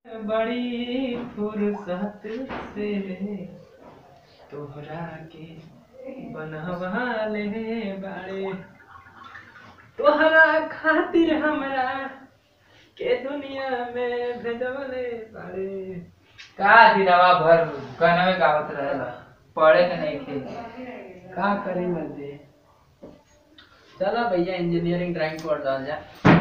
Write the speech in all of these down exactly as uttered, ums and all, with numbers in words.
बड़ी फुर्सत से तोहरा के बनवा ले बाड़े, तोहरा खातिर हमरा के दुनिया में भेजवले बाड़े। का दिनवा भर गाना गावत रहेला, पढ़े के नहीं खे। का करी मर्दे। चला भैया इंजीनियरिंग ड्राइंग पढ़ डाल जा।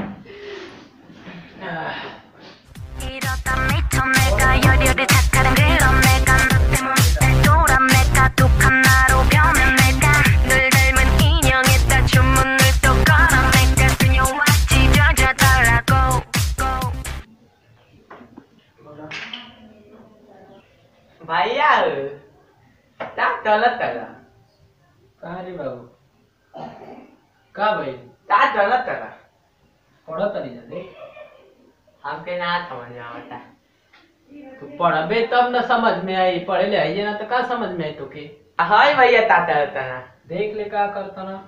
भैया ता चलत करा का रे बाबू का भाई ता चलत करा पढ़त नहीं जाने हमके ना समझ आवता। तू पढ़बे तब न समझ में आई, पढ़े ले आइए ना तो का समझ में आई तोके। हाय भैया ता चलत ना देख ले का करता ना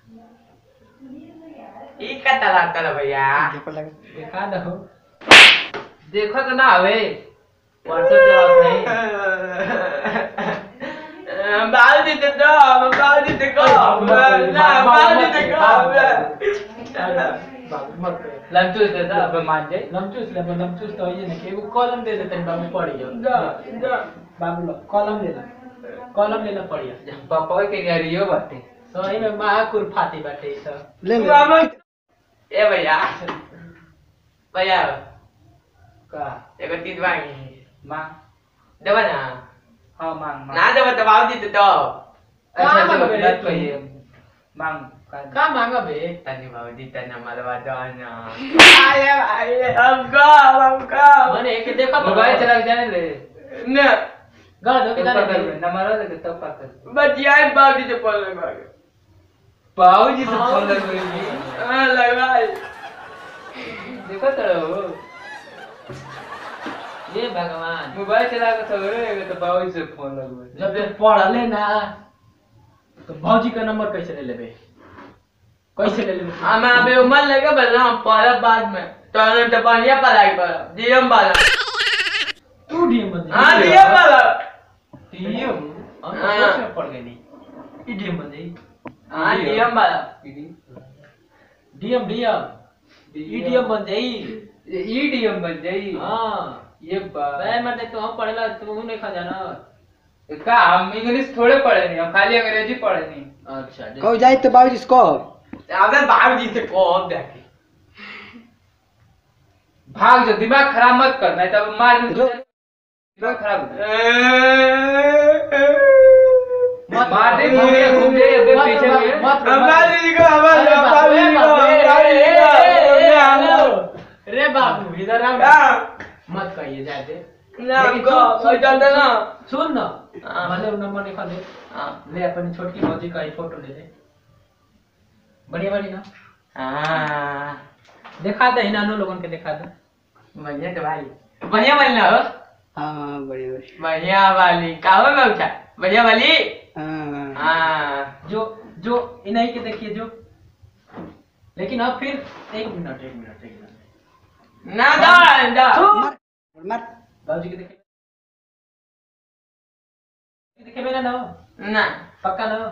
ई का तला कर भैया दिखा दो। देखो तो ना हवे परसों जवाब नहीं। बाल दे दो बाल दे को ना बाल दे को बाबू मत लमचूस दे दा अब मान जाए। लमचूस ले लमचूस तो ये नहीं कि वो कॉलम दे देते हैं बाबू पढ़ियो। जा जा बाबू लो कॉलम ले ला, कॉलम ले ला पढ़ियो। पापा के गरियो बाटे सही में महाकुर फाती बाटे ई सब ले ले ए भैया भैया का एगो चीज मांगी मांग देबा ना। हां मांग मांग ना देबा तो बाबू दी तो अच्छा अच्छा बात कहिए मांग का मांगा बे तनी बाबू दी तना मलवा जाना। आए आए हमको हमको माने एक देखो मोबाइल चला के जाने दे ना गा दो किधर पकड़ में नंबर दे तब पकड़ बचिया बाबू दी से फोन लगा के बाबूजी से फोन लगवाएगी। हां लगाई देखो तो ये भगवान मोबाइल चला के सवेरे तो बाबूजी से फोन लगवाए। जब तू पढ़ ले ना तो भौजी का नंबर कैसे ले लेबे, कैसे ले लेबे। हम अबे उम्र लगे बस हम पढ़ब बाद में तो तो बढ़िया पढ़ाई कर डीएम वाला तू डीएम बन जा। हां डीएम वाला डीएम हम तो में पढ़ गए नहीं ई डीएम बन जाई। हां डीएम वाला डीएम डीएम ई डीएम बन जाई। ई डीएम बन जाई। हां ये बात बे मत तो हम पढ़ेला तू नहीं खा जाना। का हम इंग्लिश थोड़े पढ़े नहीं, हम खाली अंग्रेजी पढ़े नहीं। अच्छा कहो जाए तो बाबूजी से कहो अबे बाबूजी से कहो जाके भाग जो, दिमाग खराब मत कर नहीं तब मार में दिमाग खराब हो जाए। मत मार दे घूम के घूम दे अबे पीछे में मत बाबूजी को बाबूजी को रे बाबू इधर आ मत कहिए जाते ना को इधर दे ना सुन ना हाँ। भले वो नंबर लिखा दे। हां ले अपनी छोटी भौजी का ही फोटो ले ले बढ़िया बढ़िया ना। हां दिखा दे इनानो लोगन के दिखा दे। बढ़िया तो भाई बढ़िया वाली ना हो हाँ बढ़िया बढ़िया बढ़िया वाली का हो बेटा बढ़िया वाली हाँ हां जो जो इन्हीं के देखिए जो, लेकिन अब फिर एक मिनट एक मिनट एक मिनट ना दा दा मत मत बाबूजी के देखे देखे मेरा ना ना पक्का ना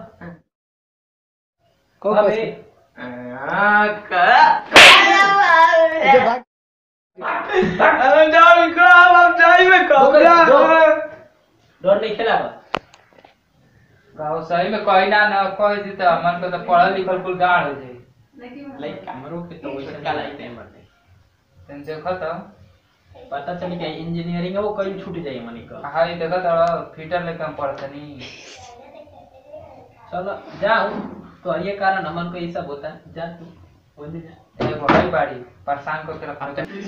कहो अबे कैसे हां का जो भाग हम जाओ को हम जाई में को डर नहीं खेला बा गाँव सही में कोई ना ना कोई दी तो मन को तो पढ़ल लिखल कुल गाड़ हो जाए। लाइक कैमरों के तो वैसे का लाइट है मरते तुम देखो तो पता चली कि इंजीनियरिंग है वो कहीं छूट जाए मनी का। हाँ ये देखो तो फीटर लेकर हम पढ़ते नहीं। चलो जाओ तो ये कारण हमन को ये सब होता है। जा तू बोल जा ये बड़ी बाड़ी परेशान को तरफ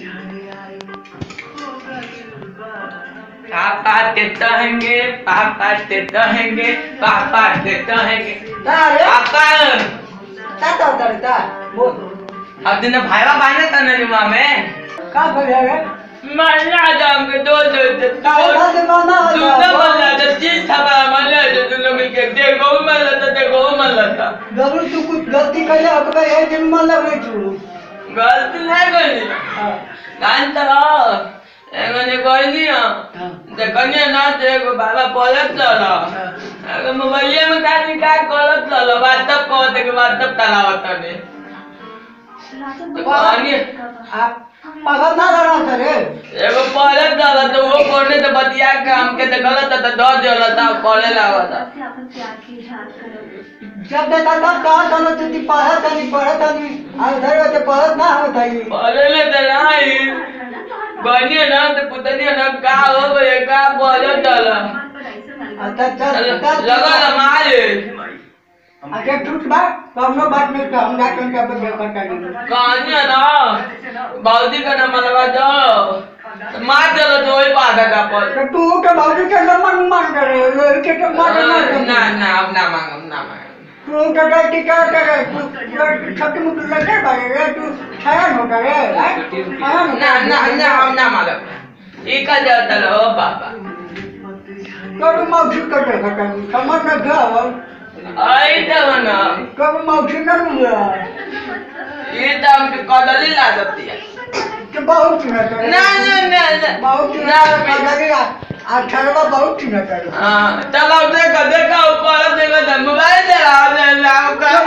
पापा देता हैंगे पापा देता हैंगे पापा देता हैंगे पापा ताता ताता बोल अब दिन भाईवा बाने था ना जुमा में का भैया मरना जाम के दो दो का से माना दूसरा मरना तो चीज था मरना जो तुम लोग मिलके देखो मर लेता देखो मर लेता जरूर तू कुछ गलती करे अब ये दिन मन लग रही तू गलती नहीं करनी कान चलाओ एगो ने कहली हां देखनिया ना ते एगो बाबा पलट चलो एगो मोबाइल में का निकाल करत चलो व्हाट्सएप को ते व्हाट्सएप चलावत ने कहानी आप पागल ना रहा था रे एगो पलट चलो तो वो कोने तो बतिया के हमके तो गलत तो दो देला था कॉले लागत जब देखा तब कहा था ना तू पढ़ा था नहीं पढ़ा था नहीं आ उधर होते पढ़त ना हो था ये पढ़े ले तो नहीं बनिया ना तो पुतनिया ना का हो गए का बोले चला अच्छा चल लगा ना मारे अच्छा झूठ बात कौनो बात नहीं तो हम जाके उनका पे बेकार करेंगे कहानी है ना बाउदी का नाम लगा दो मार चलो तो वही पादा का पर तो तू के बाबू के नंबर मान करे ये के के मार ना ना अब ना मांग अब ना मांग तू के गलती कर करे तू छोटे मुंह लगे भाई रे तू छाया हो करे ना ना ना अब ना मांग ये का जाता लो बाबा कब मौसी कर दे खतम समझ ना गया आई तो ना कब मौसी ना हुआ ये तो हमके कदली ला सकती है तो बहुत ना करे ना ना ना ना बहुत ना करे आ छड़वा बहुत ना करे हां चलो देखो देखो ऊपर देखो तो मोबाइल चला ले लाओ कर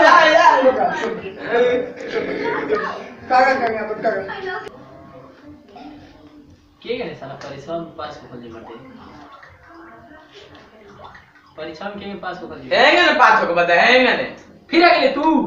करे करे अब करे के गने साला परिश्रम पास को खोजे मते परिश्रम के पास को खोजे हैंगे ना पाँच को बता हैंगे ने फिर आ गेले तू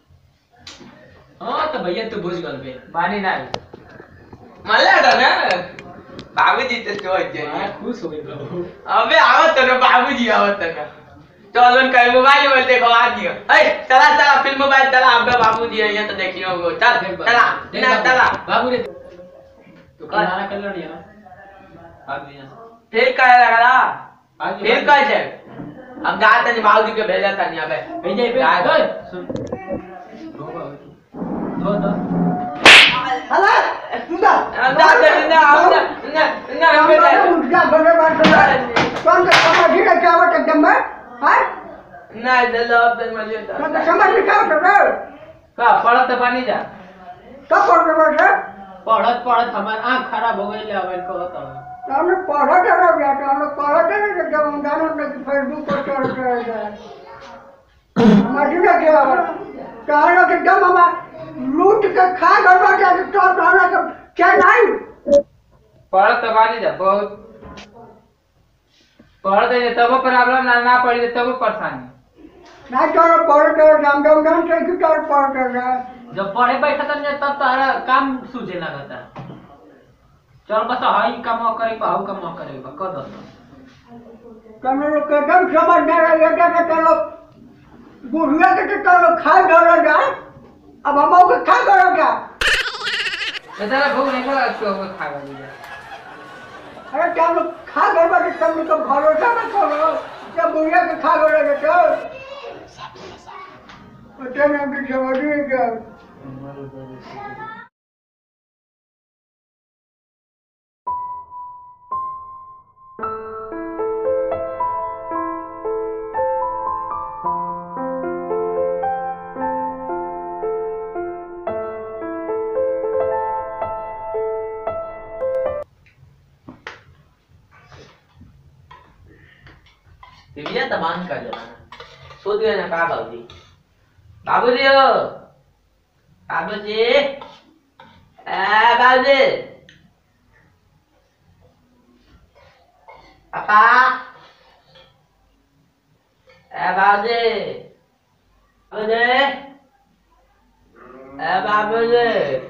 हां तो भैया तू बुझ गल बे बानी ना मल्ला था ना बाबूजी तो चोट जे मैं खुश हो गई प्रभु अबे आवत ना बाबूजी आवत ना चलो उनका मोबाइल में देखो आ दियो ए चला चला फिर मोबाइल चला अब बाबूजी है ये तो देखियो वो चल चला ना चला बाबू रे तो खाना कर लो नहीं भाग दिया फिर क्या लगा भाग फिर क्या है अब जाते नहीं बाबूजी के भेजा था नहीं अबे भेजे पे ओए सुन धो धो धो हला तू जा अब जाते ना अब ना ना ना बेटा मुझे बड़े बात कौन का समझ ही नहीं आवत एकदम में हां ना दलो अब तक मजे था तो समझ नहीं आवत रे का पढ़त बानी जा कब पढ़ रहे हो पढ़त पढ़त हमार आंख खराब हो गई अब कहत तो हमने पढ़ा था बेटा तो हमने पढ़ा था कि जब हम गाना में फेसबुक पर चढ़ रहे थे हमारी ना क्या कहना कि जब हम लूट के खा गए जाके तो कहना कि क्या नहीं पढ़त बानी जा बहुत पढ़त है तब प्रॉब्लम ना ना पड़ी तब परेशानी ना चलो पढ़ के जाम जाम जाम से कि चल पढ़ के जब पढ़े बैठत न तब तारा काम सूझे लगता चल बस हाई काम करे बाहु काम करे क दो तुम लोग के एकदम समझ में आ गया कि चलो बुढ़िया के तो चलो खा डालो जा अब हम को खा करो क्या तेरा भूख नहीं लगा तो खा गया अरे क्या लोग खा गए बाकी तुम लोग तो भरोसा मत करो जब बुढ़िया के खा गए तो पता नहीं कि समझ नहीं क्या दिव्या तबान कर जमाना सोच गए ना का बाबूजी बाबूजी हो बाबूजी ए बाबूजी पापा ए बाबूजी बाबूजी ए बाबूजी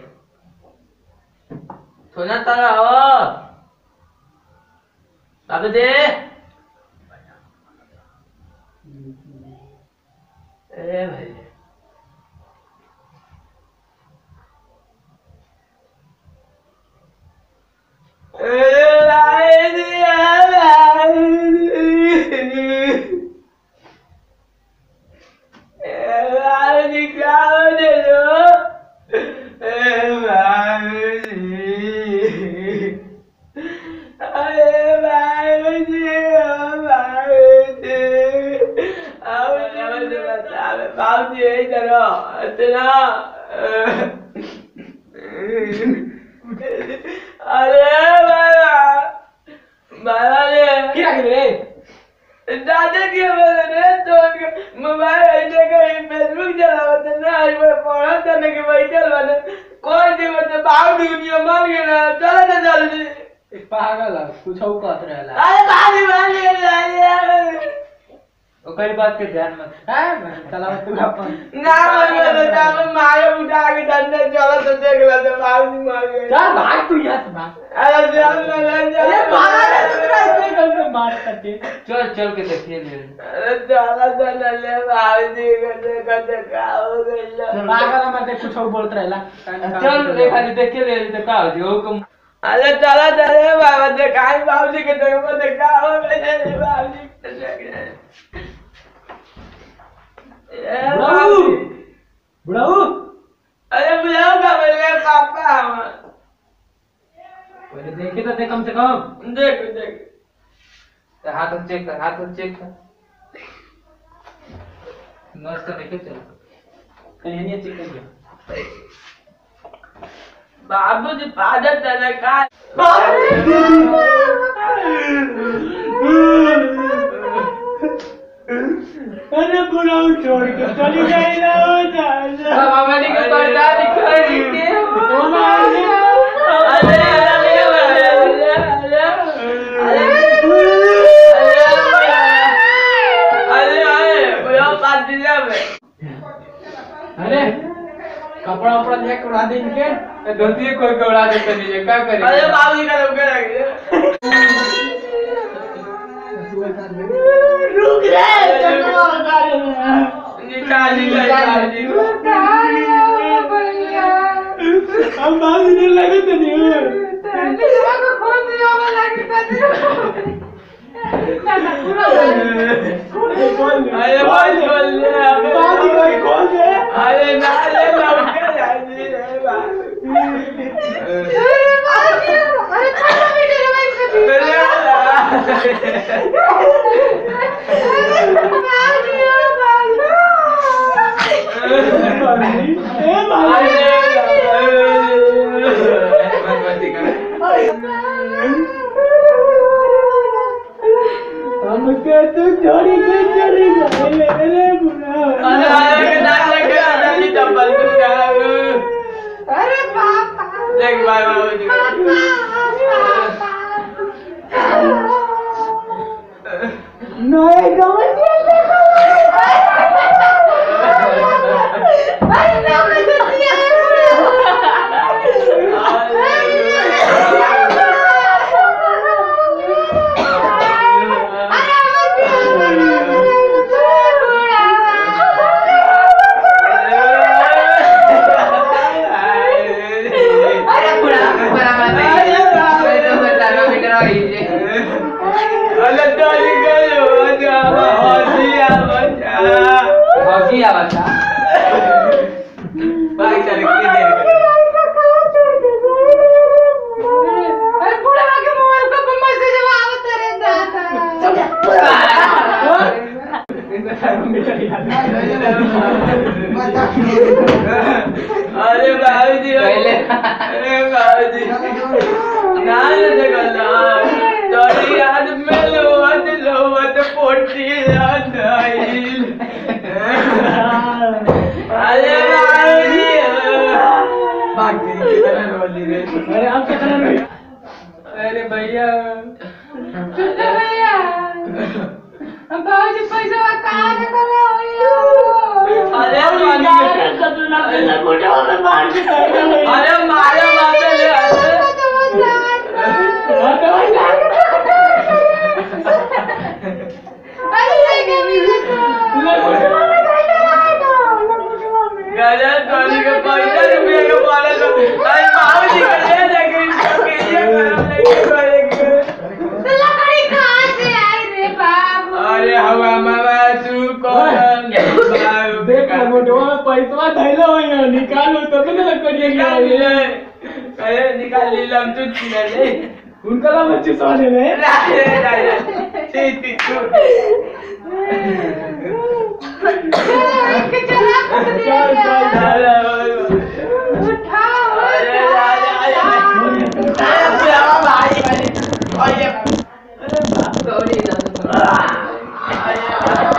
सुना तो हो बाबूजी ए भाई ए भाई दिया ए भाई निकाल दे दो ए भाई अरे भाई बाबूजी यही करो इतना अरे आ गए दादा के बोले तो मोबाइल ऐसे कहीं फेसबुक चलावत ना आई मैं पढ़ा था ना कि बैठल बने कोई दिन तो बाहर दुनिया मान गया ना चल ना जल्दी पागल है कुछ और कहत रहला अरे बाली बाली बाली ओकरी बात के ध्यान मत है मैं चलाव तू अपन ना मैं तो तब मारे उठा के डंडे चला तो देख ला तो बाली मार गए चल भाग तू यहां से भाग अरे चल ना अरे भागा रे तू कैसे गल में मार सकते चल चल के देखिए ले अरे चला चला ले बाली कहते कहते का हो गया पागल मत कुछ और बोलत रहला चल रे खाली देख ले तो का हो जो अरे चला चले बाबा देखा बाबूजी के देखो देखा हो गए बाबूजी बुढ़ाऊ बुढ़ाऊ अरे बुढ़ाऊ का मेरे पापा हम पहले देखे तो देख कम से कम देख देख तो हाथ चेक कर हाथ चेक कर मस्त देखे चल कहीं नहीं चेक कर बाबूजी फादर चले का अरे बुढ़ाऊ छोड़ के चली गई ना हो जा बाबा जी को पता दिखाई के ओ मारे अरे अरे अरे अरे अरे बुढ़ाऊ पास दिया में अरे कपड़ा उपड़ा देख उड़ा दे इनके धोती कोई को उड़ा देते नहीं क्या करे अरे बाबूजी का रुक गया रुक रे निकाल निकाल हम बाबू ने लगे तो नहीं निकला को खोल दिया वाला की बात ना पूरा अरे भाई खोल ले बाबू कोई खोल दे अरे ना ले लौट के जाएगी रे बा अरे खाना भी दे भाई कभी ए हम के तू छोड़ी के चली गई ले ले बुरा अरे अरे के दाग लग गया दादी चप्पल तू क्या अरे पापा देख भाई बाबूजी नहीं गमन अरे ना मैं दिया हसिया बच्चा भाई चल के दे अरे पूरा के मोबाइल को मैसेज आवत रे दादा अरे बाबूजी पहले अरे बाबूजी ना ले गला तोरी याद में लोवत लोवत पोटी लाइल अरे बाबूजी भाग गई कितना रोली रे अरे आप क्या कर रहे हो अरे भैया चुप भैया हम बाबूजी पैसा कहां से कर रहे हो अरे अरे मारे मारे ले गजब तोरी के पैसा रुपया के बोले तो अरे बाबूजी के ले जाके इसको के ये करो लेके करेंगे लकड़ी कहां से आई रे बाबू अरे हवा मामा तू कौन देख मोटवा में पैसा धैला होया निकालो तो ना करिए निकाल ले अरे निकाल ले लम तू छीना ले उनका नाम अच्छे साले में अरे अरे ठीक ठीक के चला चल चल उठाओ अरे अरे अरे भाई भाई सॉरी हाँ।